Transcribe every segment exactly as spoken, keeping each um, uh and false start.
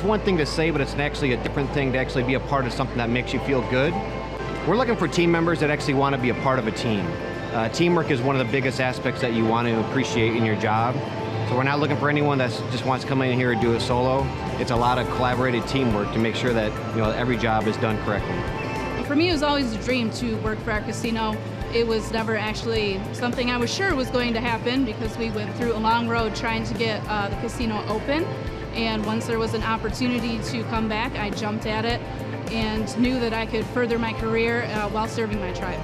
one thing to say, but it's actually a different thing to actually be a part of something that makes you feel good. We're looking for team members that actually want to be a part of a team. Uh, teamwork is one of the biggest aspects that you want to appreciate in your job. So we're not looking for anyone that just wants to come in here and do it solo. It's a lot of collaborated teamwork to make sure that, you know, every job is done correctly. For me, it was always a dream to work for our casino. It was never actually something I was sure was going to happen because we went through a long road trying to get uh, the casino open. And once there was an opportunity to come back, I jumped at it and knew that I could further my career uh, while serving my tribe.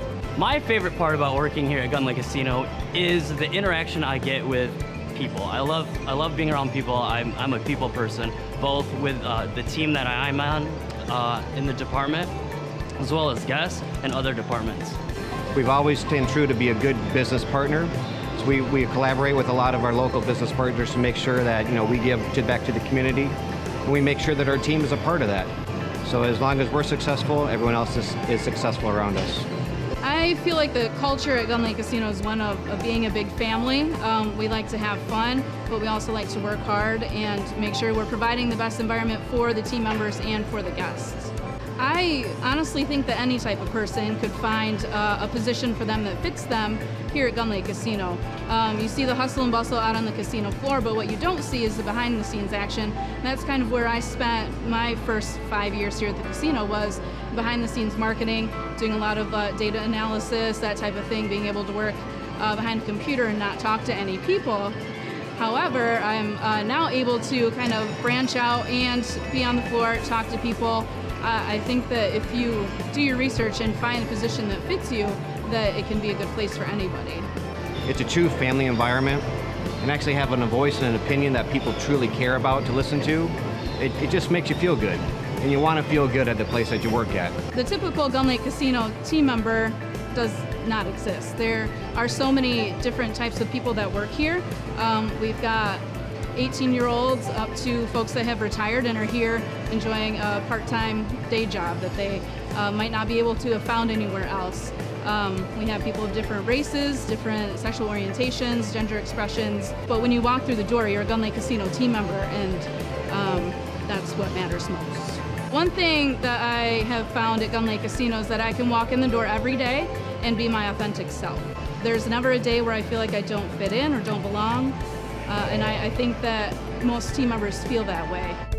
My favorite part about working here at Gun Lake Casino is the interaction I get with people. I love I love being around people. I'm, I'm a people person, both with uh, the team that I'm on uh, in the department, as well as guests and other departments. We've always stayed true to be a good business partner. So we, we collaborate with a lot of our local business partners to make sure that, you know, we give to, back to the community, and we make sure that our team is a part of that. So as long as we're successful, everyone else is, is successful around us. I feel like the culture at Gun Lake Casino is one of, of being a big family. Um, we like to have fun, but we also like to work hard and make sure we're providing the best environment for the team members and for the guests. I honestly think that any type of person could find uh, a position for them that fits them here at Gun Lake Casino. Um, you see the hustle and bustle out on the casino floor, but what you don't see is the behind the scenes action. And that's kind of where I spent my first five years here at the casino, was behind the scenes marketing, doing a lot of uh, data analysis, that type of thing, being able to work uh, behind a computer and not talk to any people. However, I'm uh, now able to kind of branch out and be on the floor, talk to people. Uh, I think that if you do your research and find a position that fits you, that it can be a good place for anybody. It's a true family environment, and actually having a voice and an opinion that people truly care about to listen to, it, it just makes you feel good. And you want to feel good at the place that you work at. The typical Gun Lake Casino team member does not exist. There are so many different types of people that work here. Um, we've got eighteen year olds up to folks that have retired and are here enjoying a part-time day job that they uh, might not be able to have found anywhere else. Um, we have people of different races, different sexual orientations, gender expressions, but when you walk through the door, you're a Gun Lake Casino team member, and um, that's what matters most. One thing that I have found at Gun Lake Casino is that I can walk in the door every day and be my authentic self. There's never a day where I feel like I don't fit in or don't belong. Uh, and I, I think that most team members feel that way.